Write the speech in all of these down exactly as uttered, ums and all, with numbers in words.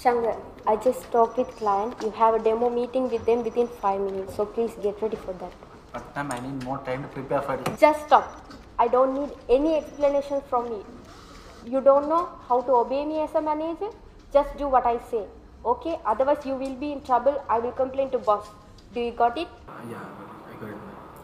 Shankar, I just talked with client. You have a demo meeting with them within five minutes, so please get ready for that. But ma'am, I need more time to prepare for it. Just stop. I don't need any explanation from you. You don't know how to obey me as a manager? Just do what I say, okay? Otherwise you will be in trouble. I will complain to boss. Do you got it? Uh, yeah, I got it.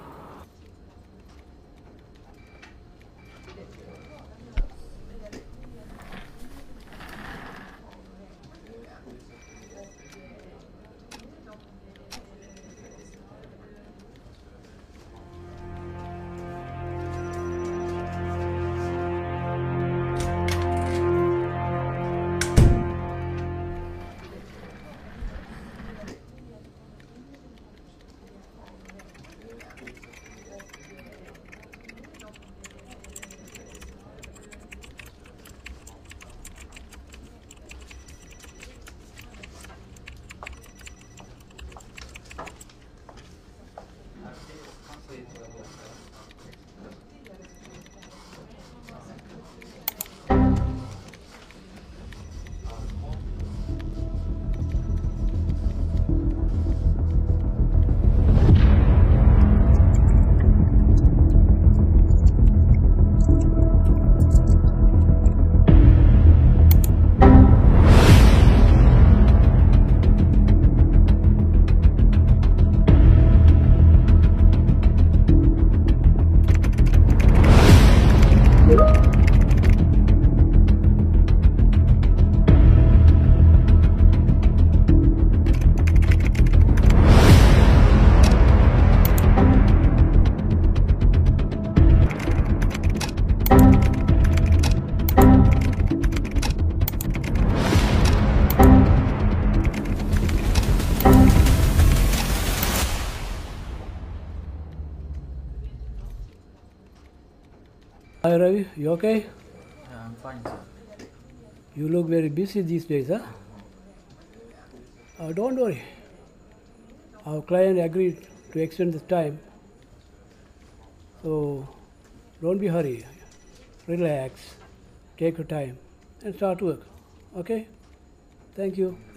Hi Ravi, you okay? Yeah, I'm fine, sir. You look very busy these days, huh? Uh, don't worry. Our client agreed to extend the time. So don't be hurry. Relax. Take your time and start work. Okay? Thank you.